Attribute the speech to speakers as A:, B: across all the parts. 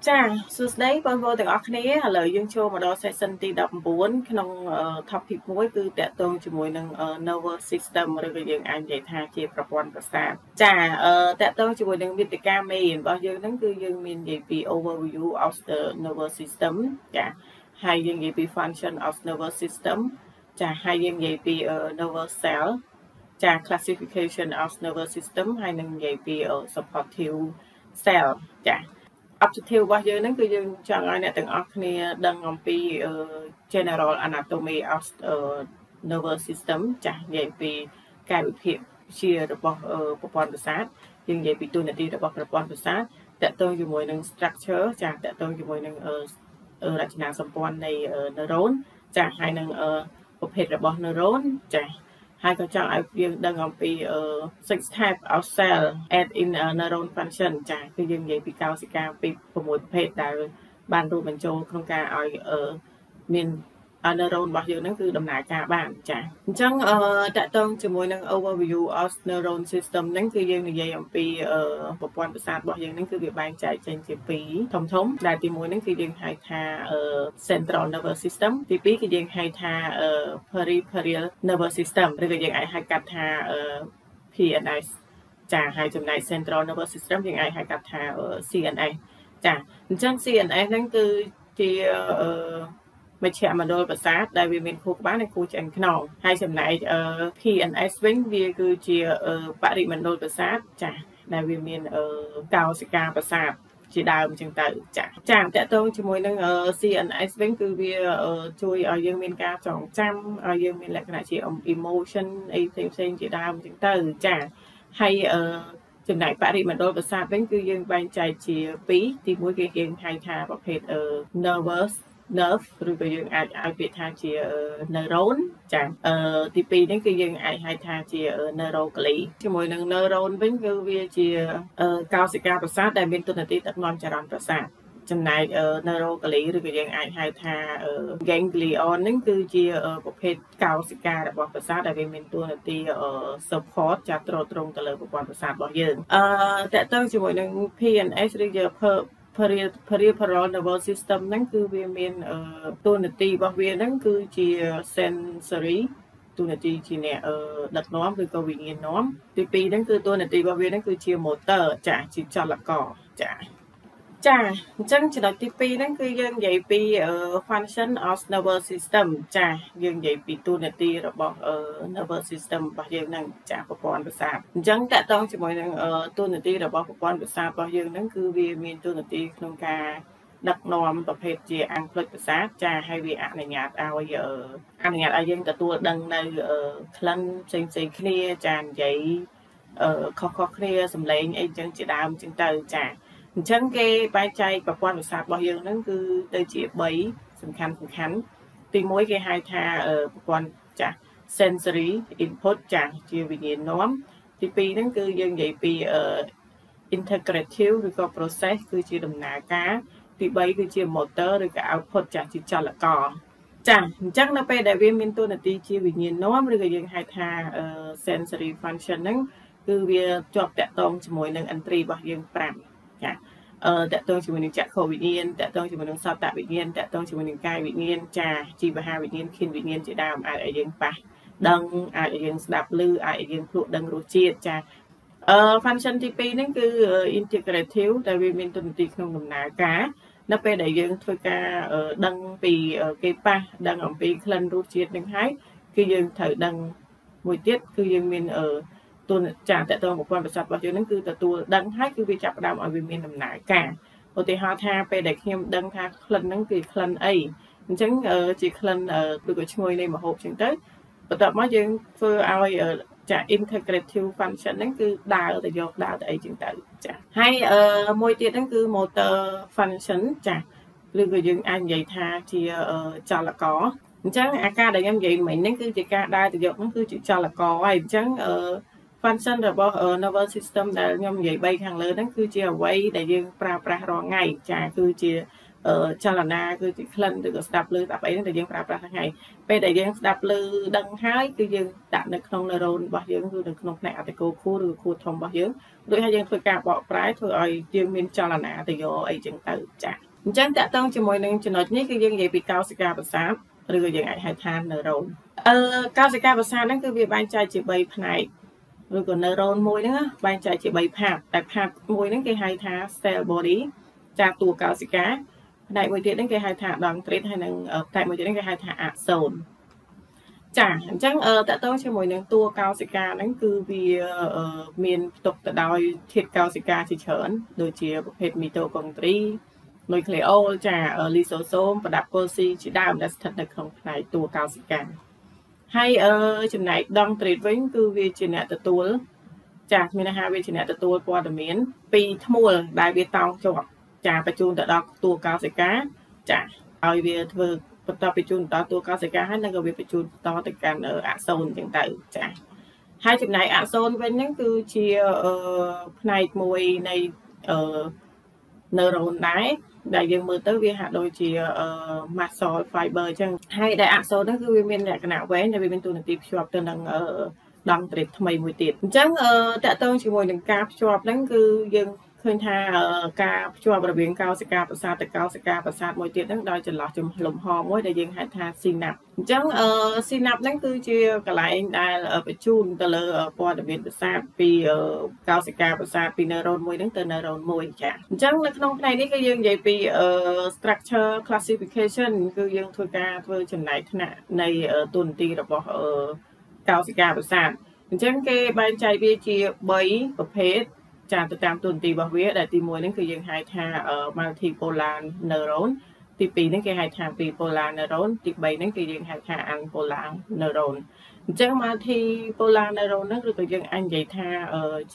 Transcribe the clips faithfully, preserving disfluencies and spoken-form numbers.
A: ចាសួស្តីបងប្អូនទាំងអស់គ្នាឥឡូវយើងចូលមកដល់ session ទីដប់ប្រាំបួនក្នុង topic មួយគឺតាក់ទងជាមួយនឹង nervous system ឬក៏យើងអាចនិយាយថាជាប្រព័ន្ធប្រសាទចាតាក់ទងជាមួយនឹងមាតិកាមេរៀនរបស់យើងហ្នឹងគឺយើងមាននិយាយពី overview of the nervous system ចាហើយយើងនិយាយពី function of nervous system ចាហើយយើងនិយាយពី nervous cell ចា classification of nervous system ហើយនឹងនិយាយពី supportive cell ចាobjective របស់យើងហ្នឹងគឺយើងចង់ឲ្យអ្នកទាំងអស់គ្នាដឹងអំពី general anatomy of nervous system ចាស់និយាយពីកាយវិភាគជារបស់ប្រព័ន្ធប្រសាទយើងនិយាយពីតួនាទីរបស់ប្រព័ន្ធប្រសាទតកតងជាមួយនឹង structure ចាស់តកតងជាមួយនឹងរចនាសម្ព័ន្ធនៃ neuron ចាស់ហើយនឹងប្រភេទរបស់ neuron ចាស់ហើយក៏ចង់ឲ្យយើងដឹងអំពី six type of cell at in neuron function ចាគឺយើងនិយាយពីកោសិកាពីប្រភេទដែលបានរួមបញ្ចូលក្នុងការឲ្យមាន neuron របស់យើងហ្នឹងគឺដំណើរការបានចាអញ្ចឹងតកតងជាមួយនឹង overview of neuron system ហ្នឹងគឺយើងនិយាយអំពីប្រព័ន្ធប្រសាទរបស់យើងហ្នឹងគឺវាបែងចែកចេញជាពីរធំធំដែលទីមួយហ្នឹងគឺយើងហៅថា central nervous system ទីពីរគឺយើងហៅថា peripheral nervous system ឬក៏យើងអាចហៅកាត់ថា P N S ចាហើយចំណែក central nervous system យើងអាចហៅកាត់ថា C N S ចាអញ្ចឹង C N S ហ្នឹងគឺជាមជ្ឈមណ្ឌលប្រសាទដែលវាមានខួរក្បាលនិងខួរឆ្អឹងខ្នងហើយចំណែក P N S វិញវាគឺជាបរិមណ្ឌលប្រសាទចាដែលវាមានកោសិកាប្រសាទជាដើមអញ្ចឹងទៅចាចាតកតងជាមួយនឹង C N S វិញគឺវាជួយឲ្យយើងមានការចងចាំឲ្យយើងមានលក្ខណៈជា emotion អីផ្សេងៗជាដើមអញ្ចឹងទៅចាហើយចំណែកបរិមណ្ឌលប្រសាទវិញគឺយើងបែងចែកជាពីរទីមួយគឺយើងហៅថាប្រភេទ nervous nerve ឬក៏យើងអាចឲ្យពាក្យថាជា neuron ចាទីពីរនេះគឺយើងអាចហៅថាជា neurogly ជាមួយនឹង neuron វិញគឺវាជាកោសិកាប្រសាទដែលមានតួនាទីដឹកនាំចរន្តប្រសាទចំណែក neurogly ឬក៏យើងអាចហៅថា ganglion ហ្នឹងគឺជាប្រភេទកោសិការបស់ប្រសាទដែលវាមានតួនាទី support ចាត់ទ្រទ្រង់ទៅលើប្រព័ន្ធប្រសាទរបស់យើងអឺតកតងជាមួយនឹង P N S ឬជា peripheral nervous system ហ្នឹងគឺវាមានតួនាទីរបស់វាហ្នឹងគឺជា sensory តួនាទីជាអ្នកដឹកនាំឬក៏វិញ្ញាណនាំទីពីរហ្នឹងគឺតួនាទីរបស់វាហ្នឹងគឺជា motor ចាជាចលករចាចាអញ្ចឹងចំណុចទីពីរហ្នឹងគឺយើងនិយាយពី function of nervous system ចាយើងនិយាយពីតួនាទីរបស់ nervous system របស់យើងហ្នឹងចាប្រព័ន្ធប្រសាទអញ្ចឹងតកតងជាមួយនឹងតួនាទីរបស់ប្រព័ន្ធប្រសាទរបស់យើងហ្នឹងគឺវាមានតួនាទីក្នុងការដឹកនាំប្រភេទជាអង្គផ្លុចប្រសាទចាហើយវាអនុញ្ញាតឲ្យអនុញ្ញាតឲ្យយើងទទួលដឹងនៅក្លិនផ្សេងៗគ្នាចានិយាយខុសៗគ្នាសំឡេងអីចឹងជាដើមចឹងទៅចាអញ្ចឹងគេបែងចែកប្រព័ន្ធប្រសាទរបស់យើងហ្នឹងគឺទៅជាបីសំខាន់សំខាន់ទីមួយគេហៅថាប្រព័ន្ធចា sensory input ចាជាវិញ្ញាណនាំទីពីរហ្នឹងគឺយើងនិយាយពី integrative ឬក៏ process គឺជាដំណើរការទីបីគឺជា motor ឬក៏ output ចាជាចលករចាអញ្ចឹងនៅពេលដែលវាមានតួនាទីជាវិញ្ញាណនាំឬក៏យើងហៅថា sensory function ហ្នឹងគឺវាជាប់តាក់ទងជាមួយនឹងឥន្ទ្រីរបស់យើងប្រាំចាអឺតកតងជាមួយនឹងចក្ខុវិញ្ញាណតកតងជាមួយនឹងសោតវិញ្ញាណតកតងជាមួយនឹងកាយវិញ្ញាណចាជីវហាវិញ្ញាណឃានវិញ្ញាណជាដើមអាចឲ្យយើងប៉ះដឹងអាចឲ្យយើងស្ដាប់ឮអាចឲ្យយើងភ្លក់ដឹងរសជាតិចាអឺ function ទីពីរហ្នឹងគឺ integrative ដែលវាមានតួនាទីក្នុងដំណើរការនៅពេលដែលយើងធ្វើការដឹងពីគេប៉ះដឹងអំពីក្លិនរសជាតិនឹងហើយគឺយើងត្រូវដឹងមួយទៀតគឺយើងមានអឺតួចាតកតងប្រព័ន្ធប្រសាទរបស់យើងហ្នឹងគឺទទួលដឹងហើយគឺវាចាប់ផ្ដើមឲ្យវាមានដំណើរការឧទាហរណ៍ថាពេលដែលខ្ញុំដឹងថាក្លិនហ្នឹងគឺក្លិនអីអញ្ចឹងជាក្លិនឬក៏ឈ្ងុយនៃម្ហូបអញ្ចឹងទៅបន្ទាប់មកយើងធ្វើឲ្យចា integrative function ហ្នឹងគឺដើរទៅយកដើរទៅអីចឹងទៅចាហើយមួយទៀតហ្នឹងគឺ motor function ចាឬក៏យើងអាចនិយាយថាជាចលករអញ្ចឹងអាការដែលខ្ញុំនិយាយមិញហ្នឹងគឺជាការដើរទៅយកហ្នឹងគឺជាចលករហើយអញ្ចឹងfunction របស់ nervous system ដែលខ្ញុំនិយាយបីខាងលើហ្នឹងគឺជាអ្វីដែលយើងប្រើប្រាស់រាល់ថ្ងៃចាគឺជាចលនាគឺជាក្លិនឬក៏ស្ដាប់ឮស្ដាប់អីហ្នឹងដែលយើងប្រើប្រាស់ថ្ងៃពេលដែលយើងស្ដាប់ឮដឹងហើយគឺយើងដាក់នៅក្នុង neuron របស់យើងគឺនៅក្នុងផ្នែកអតិកោខួរឬខួរធំរបស់យើងដូចហើយយើងធ្វើការបកប្រែធ្វើឲ្យយើងមានចលនាទៅយកអីចឹងទៅចាអញ្ចឹងតកតងជាមួយនឹងចំណុចនេះគឺយើងនិយាយពីកោសិកាប្រសាទឬក៏យើងអាចហៅថា neuron អឺកោសិកាប្រសាទហ្នឹងគឺវាបែងចែកជាបីផ្នែកឬក៏ neuron មួយហ្នឹងបែងចែកជាបីផាតតែផាតមួយហ្នឹងគេហៅថា cell body ចាតួកោសិកាផ្នែកមួយទៀតហ្នឹងគេហៅថាដងត្រិតហើយនឹងផ្នែកមួយទៀតហ្នឹងគេហៅថាអាសូនចាអញ្ចឹងតកតងជាមួយនឹងតួកោសិកាហ្នឹងគឺវាមានផ្ទុកទៅដោយធាតុកោសិកាជាច្រើនដូចជាប្រភេទមីតូកុងទ្រីនុយក្លេអូលចាលីសូសូមប្រដាប់កូស៊ីជាដើមដែលស្ថិតនៅក្នុងផ្នែកតួកោសិកាហើយចំណែកដងត្រិតវិញគឺវាជាអ្នកទទួលចាមានន័យថាវាជាអ្នកទទួលព័ត៌មានពីធ្មួលដែលវាតោងជាប់ចាបញ្ជូនទៅដល់តួកោសិកាចាឲ្យវាធ្វើបន្តបញ្ជូនដល់តួកោសិកាហើយនឹងក៏វាបញ្ជូនបន្តទៅកាន់អាសូនអញ្ចឹងទៅចាហើយចំណែកអាសូនវិញហ្នឹងគឺជាផ្នែកមួយនៃអឺ neuron ដែរដែលយើងមើលទៅវាហាក់ដូចជា muscle fiber អញ្ចឹងហើយដែលអាសូនហ្នឹងគឺវាមានលក្ខណៈវែងដែលវាមានតួនាទីភ្ជាប់ទៅនឹងដងត្រិតថ្មីមួយទៀតអញ្ចឹងតកតងជាមួយនឹងការភ្ជាប់ហ្នឹងគឺយើងឃើញថាការភ្ជាប់រវាងកោសិកាប្រសាទទៅកោសិកាប្រសាទមួយទៀតហ្នឹងដោយចន្លោះលំហមួយដែលយើងហៅថា synapse អញ្ចឹង synapse ហ្នឹងគឺជាកន្លែងដែលបញ្ជូនទៅលើព័ត៌មានប្រសាទពីកោសិកាប្រសាទពី neuron មួយហ្នឹងទៅ neuron មួយចាអញ្ចឹងនៅក្នុងផ្នែកនេះគឺយើងនិយាយពី structure classification គឺយើងធ្វើការធ្វើចំណែកថ្នាក់នៃតួនាទីរបស់កោសិកាប្រសាទអញ្ចឹងគេបែងចែកវាជាបីប្រភេទចាទៅតាមតួនាទីរបស់វាដែលទីមួយហ្នឹងគឺយើងហៅថា multipolar neuron ទីពីរហ្នឹងគេហៅថា bipolar neuron ទីបីហ្នឹងគឺយើងហៅថា unipolar neuron អញ្ចឹង multipolar neuron ហ្នឹងឬក៏យើងអាចនិយាយថាជា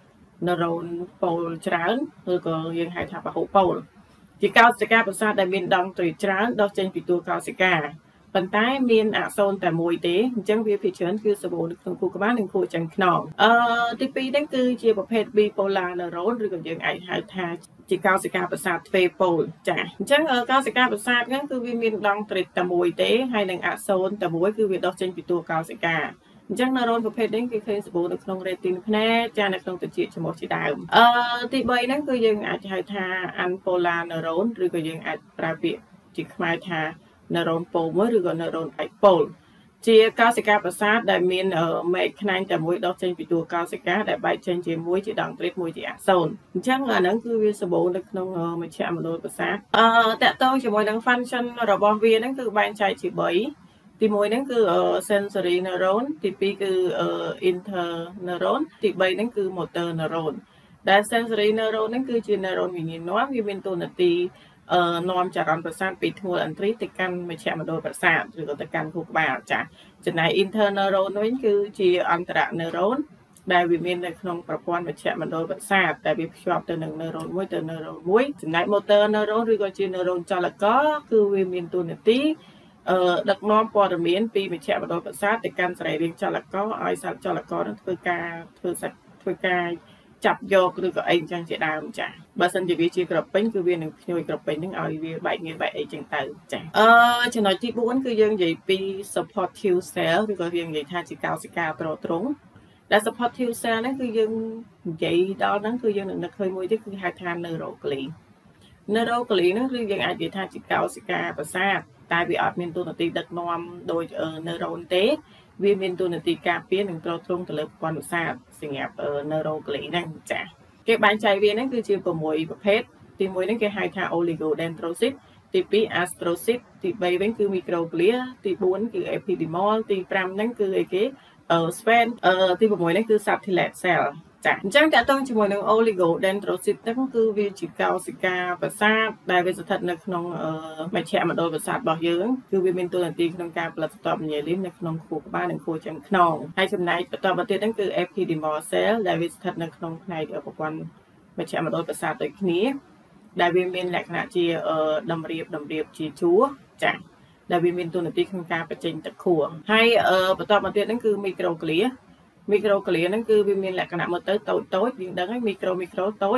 A: neuron ប៉ូលច្រើនឬក៏យើងហៅថាពហុប៉ូលជាកោសិកាប្រសាទដែលមានដងត្រីច្រើនដុះចេញពីតួកោសិកាប៉ុន្តែមានអាសូនតែមួយទេអញ្ចឹងវាភាគច្រើនគឺសម្បូរនៅក្នុងខួរក្បាលនិងខួរចឹងខ្នងអឺទីពីរហ្នឹងគឺជាប្រភេទ bipolar neuron ឬក៏យើងអាចហៅថាជាកោសិកាប្រសាទទ្វេប៉ូលចាអញ្ចឹងកោសិកាប្រសាទហ្នឹងគឺវាមានដងត្រិតតែមួយទេហើយនឹងអាសូនតែមួយគឺវាដុះចេញពីតួកោសិកាអញ្ចឹង neuron ប្រភេទនេះគេឃើញសម្បូរនៅក្នុង retina ភ្នែកចានៅក្នុងត្រចៀកច្រមុះជាដើមអឺទីបីហ្នឹងគឺយើងអាចហៅថា unipolar neuron ឬក៏យើងអាចប្រើពាក្យជាខ្មែរថាneuron ប៉ូលមួយឬក៏ neuron dipole ជាកោសិកាប្រសាទដែលមានមែកខ្នែងតែមួយដុះចេញពីតួកោសិកាដែលបែកចេញជាមួយជាដងត្រិតមួយជាអាសូនអញ្ចឹងអាហ្នឹងគឺវាសម្បូរនៅក្នុងមជ្ឈមណ្ឌលប្រសាទអឺតកតងជាមួយនឹង function របស់វាហ្នឹងគឺបែងចែកជាបីទីមួយហ្នឹងគឺ sensory neuron ទីពីរគឺ interneuron ទីបីហ្នឹងគឺ motor neuron ដែល sensory neuron ហ្នឹងគឺជា neuron វិញ្ញាណនាំវាមានតួនាទីអឺនាំចរន្តប្រសាទពីធ្នួលអន្ត្រីទៅកាន់មជ្ឈមណ្ឌលប្រសាទឬក៏ទៅកាន់ខួរក្បាលចាចំណែក interneuron វិញគឺជាអន្តរ neuron ដែលវាមាននៅក្នុងប្រព័ន្ធមជ្ឈមណ្ឌលប្រសាទដែលវាភ្ជាប់ទៅនឹង neuron មួយទៅ neuron មួយចំណែក motor neuron ឬក៏ជា neuron ចលករគឺវាមានតួនាទីអឺដឹកនាំព័ត៌មានពីមជ្ឈមណ្ឌលប្រសាទទៅកាន់សរីរាង្គចលករឲ្យសត្វចលករនឹងធ្វើការធ្វើសាច់ធ្វើការចាប់យកឬក៏អីចឹងជាដើមចាបើសិនជាវាជាក្រពេញគឺវានឹងភ្ញួយក្រពេញហ្នឹងឲ្យវាបែកងារបែកអីចឹងទៅចាអឺចំណុចទីបួនគឺយើងនិយាយពី supportive cell ឬក៏យើងនិយាយថាជាកោសិកាត្រត្រង់ដែល supportive cell ហ្នឹងគឺយើងនិយាយដល់ហ្នឹងគឺយើងនឹងនឹកឃើញមួយទៀតគឺហៅថា neuroglia neuroglia ហ្នឹងគឺយើងអាចនិយាយថាជាកោសិកាប្រសាទតែវាអត់មានតួនាទីដឹកនាំដោយ neuron ទេវាមានតួនាទីការពារនិងទ្រទ្រង់ទៅលើប្រព័ន្ធប្រសាទសម្រាប់ neuroglia ហ្នឹងចាគេបែងចែកវាហ្នឹងគឺជា៦ប្រភេទទីមួយហ្នឹងគេហៅថា oligodendrocyte ទីពីរ astrocyte ទីបីវិញគឺ microglia ទីបួនគឺ epidermal ទីប្រាំហ្នឹងគឺអីគេ sphene ទី៦ហ្នឹងគឺ satellite cell ចាអញ្ចឹងតើតើជាមួយនឹង oligodendrocyte ហ្នឹងគឺវាជាកោសិកាប្រសាទដែលវាស្ថិតនៅក្នុងមជ្ឈមណ្ឌលប្រសាទរបស់យើងគឺវាមានតួនាទីក្នុងការផលិតស្ទប់ញ៉េលីននៅក្នុងខួរក្បាលនិងខួរឆ្អឹងខ្នងហើយចំណែកបន្តមកទៀតហ្នឹងគឺ epidermal cell ដែលវាស្ថិតនៅក្នុងផ្នែកប្រព័ន្ធមជ្ឈមណ្ឌលប្រសាទដូចគ្នាដែលវាមានលក្ខណៈជាតម្រៀបតម្រៀបជាជួរចាដែលវាមានតួនាទីក្នុងការបញ្ចេញទឹកខួរហើយបន្តមកទៀតហ្នឹងគឺ microglia microglia ហ្នឹងគឺវាមានលក្ខណៈមើលទៅតូចតូចយើងដឹងហើយ micro micro តូច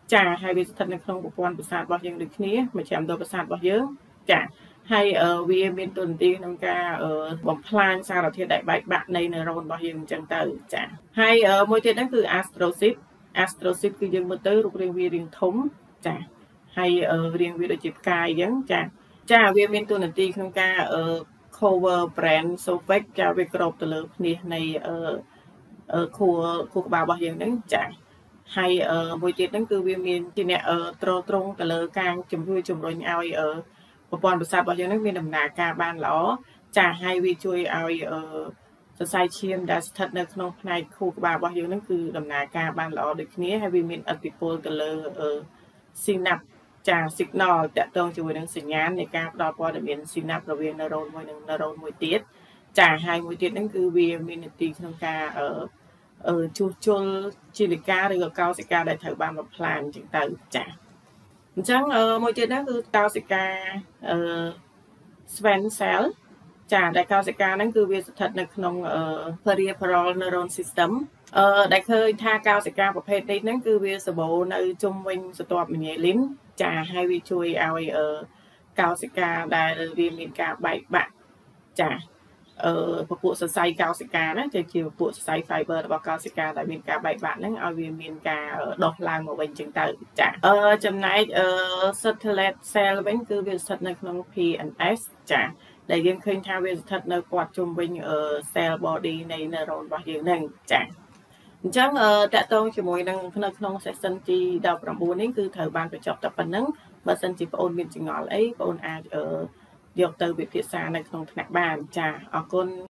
A: ចាហើយវាស្ថិតនៅក្នុងប្រព័ន្ធប្រសាទរបស់យើងដូចគ្នាមជ្ឈមណ្ឌលប្រសាទរបស់យើងចាហើយវាមានទូនាទីក្នុងការបំផ្លាញសារធាតុដែលបែកបាក់នៃនឺរ៉ូនរបស់យើងអញ្ចឹងទៅចាហើយមួយទៀតហ្នឹងគឺ astrocyte astrocyte គឺយើងមើលទៅរូបរាងវារាងធំចាហើយរាងវាដូចជាផ្កាយអញ្ចឹងចាចាវាមានទូនាទីក្នុងការ cover brain surface ចាវាក្របទៅលើភ្នាសនៃខួរខួរក្បាលរបស់យើងហ្នឹងចាហើយមួយទៀតហ្នឹងគឺវាមានជាអ្នកទ្រទ្រង់ទៅលើការជំនួយជំរុញឲ្យប្រព័ន្ធប្រសាទរបស់យើងហ្នឹងមានដំណើរការបានល្អចាហើយវាជួយឲ្យសរសៃឈាមដែលស្ថិតនៅក្នុងផ្នែកខួរក្បាលរបស់យើងហ្នឹងគឺដំណើរការបានល្អដូចគ្នាហើយវាមានឥទ្ធិពលទៅលើ synapse ចា signal តាក់ទងជាមួយនឹងសញ្ញាណនៃការផ្ដល់ព័ត៌មាន synapse រវាង neuron មួយនិង neuron មួយទៀតចាហើយមួយទៀតហ្នឹងគឺវាមាននីតិក្នុងការអឺជួសជុលជីវិកាឬក៏កោសិកាដែលត្រូវបានបំផ្លាញអញ្ចឹងទៅចាអញ្ចឹងមួយទៀតហ្នឹងគឺកោសិកាអឺ Schwann cell ចាដែលកោសិកាហ្នឹងគឺវាស្ថិតនៅក្នុង peripheral neuron system អឺដែលឃើញថាកោសិកាប្រភេទនេះហ្នឹងគឺវាសម្បូរនៅជុំវិញស្រទាប់មញ៉េលីនចាហើយវាជួយឲ្យកោសិកាដែលវាមានការបែកបាក់ចាអឺពពួកសរសៃកោសិកាណាជាពពួកសរសៃ fiber របស់កោសិកាដែលមានការបែកបាក់ហ្នឹងឲ្យវាមានការដុះឡើងមកវិញចឹងទៅចាអឺចំណែកអឺ satellite cell វិញគឺវាស្ថិតនៅក្នុង พี เอ็น เอส ចាដែលយើងឃើញថាវាស្ថិតនៅព័ទ្ធជុំវិញ cell body នៃ neuron របស់យើងហ្នឹងចាអញ្ចឹងតកតងជាមួយនឹងនៅក្នុង session ទីដប់ប្រាំបួននេះគឺត្រូវបានបញ្ចប់តែប៉ុណ្្នឹងបើសិនជាបងអូនមានចម្ងល់អីបងអូនអាចយកទៅវិភាសានៅក្នុងថ្នាក់បានចាអរគុណ